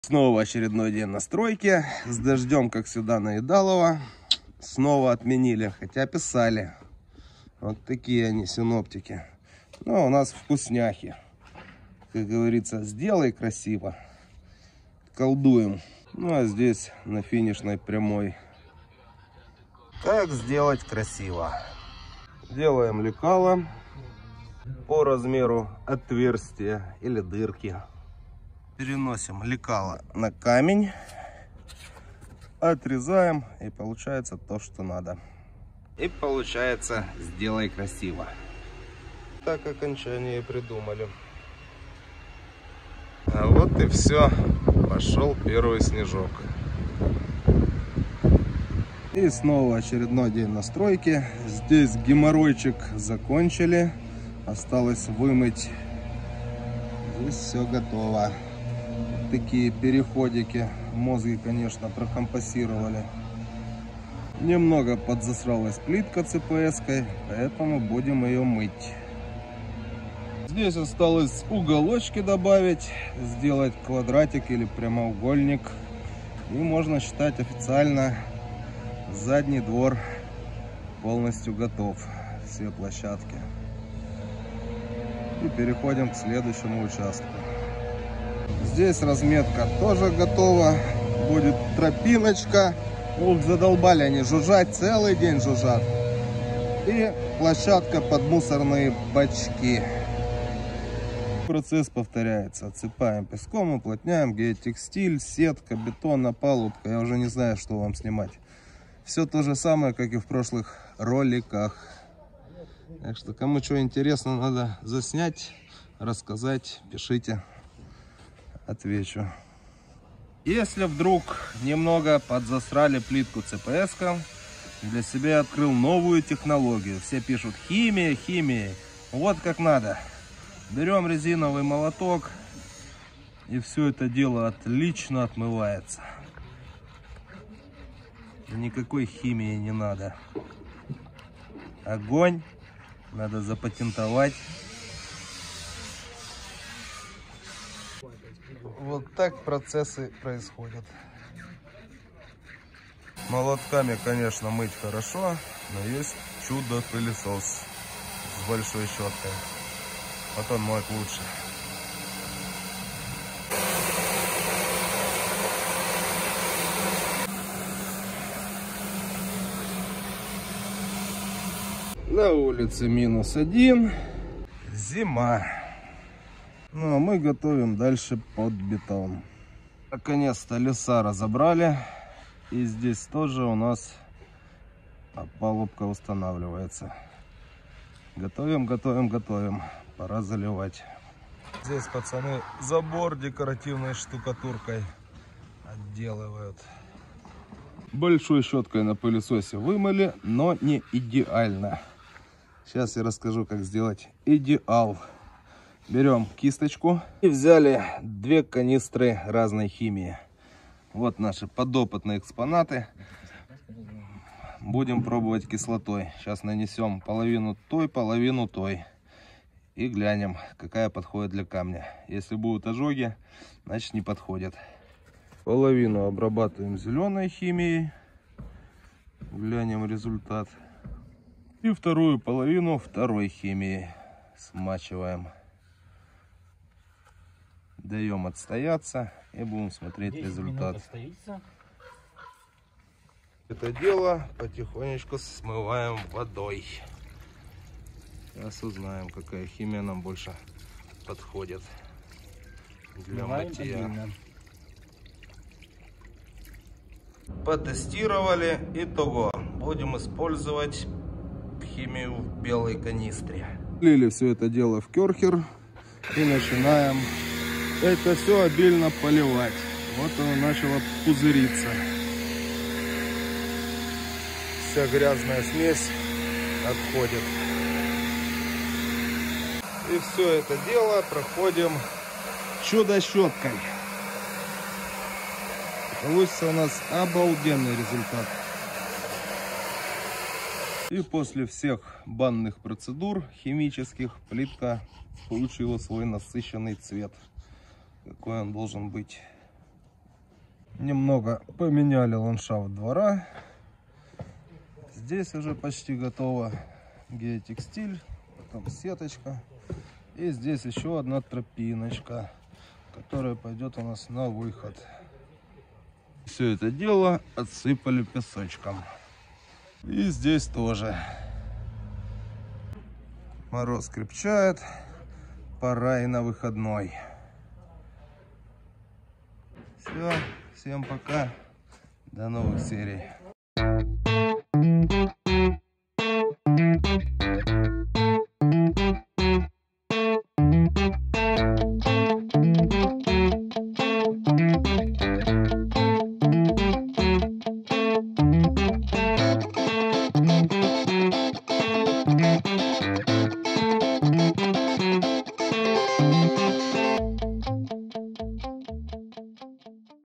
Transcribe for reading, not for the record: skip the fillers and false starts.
Снова очередной день на стройке. С дождем, как всегда, наедалово. Снова отменили, хотя писали. Вот такие они, синоптики. Но у нас вкусняхи. Как говорится, сделай красиво. Колдуем. Ну а здесь на финишной прямой. Как сделать красиво? Делаем лекало по размеру отверстия или дырки. Переносим лекало на камень, отрезаем, и получается то, что надо. И получается сделай красиво. Так окончание придумали. А вот и все. Пошел первый снежок. И снова очередной день на стройке. Здесь геморройчик закончили. Осталось вымыть. Здесь все готово. Такие переходики. Мозги, конечно, прокомпасировали. Немного подзасралась плитка ЦПС-кой, поэтому будем ее мыть. Здесь осталось уголочки добавить, сделать квадратик или прямоугольник. И можно считать официально задний двор полностью готов. Все площадки. И переходим к следующему участку. Здесь разметка тоже готова. Будет тропиночка. Ух, задолбали они жужжать, целый день жужжат. И площадка под мусорные бачки. Процесс повторяется. Отсыпаем песком, уплотняем, геотекстиль, сетка, бетон, опалубка. Я уже не знаю, что вам снимать. Все то же самое, как и в прошлых роликах. Так что, кому что интересно, надо заснять, рассказать, пишите, отвечу. Если вдруг немного подзасрали плитку ЦПС-ка, для себя открыл новую технологию. Все пишут химия, химия. Вот как надо. Берем резиновый молоток, и все это дело отлично отмывается. Никакой химии не надо. Огонь надо запатентовать. Вот так процессы происходят. Молотками, конечно, мыть хорошо, но есть чудо-пылесос с большой щеткой. Вот он моет лучше. На улице -1. Зима. Ну а мы готовим дальше под бетон. Наконец-то леса разобрали. И здесь тоже у нас опалубка устанавливается. Готовим, готовим, готовим. Пора заливать. Здесь пацаны забор декоративной штукатуркой отделывают. Большой щеткой на пылесосе вымыли, но не идеально. Сейчас я расскажу, как сделать идеал. Берем кисточку и взяли 2 канистры разной химии. Вот наши подопытные экспонаты. Будем пробовать кислотой. Сейчас нанесем половину той, половину той. И глянем, какая подходит для камня. Если будут ожоги, значит не подходит. Половину обрабатываем зеленой химией. Глянем результат. И вторую половину второй химией смачиваем. Даем отстояться и будем смотреть результат. Это дело потихонечку смываем водой. Сейчас узнаем, какая химия нам больше подходит для мытья. Потестировали. Итого. Будем использовать химию в белой канистре. Лили все это дело в керхер. И начинаем это все обильно поливать. Вот оно начало пузыриться. Вся грязная смесь отходит. И все это дело проходим чудо-щеткой. Получится у нас обалденный результат. И после всех банных процедур химических плитка получила свой насыщенный цвет. Какой он должен быть. Немного поменяли ландшафт двора. Здесь уже почти готово. Геотекстиль, потом сеточка. И здесь еще одна тропиночка, которая пойдет у нас на выход. Все это дело отсыпали песочком. И здесь тоже. Мороз крепчает. Пора и на выходной. Все, всем пока. До новых серий.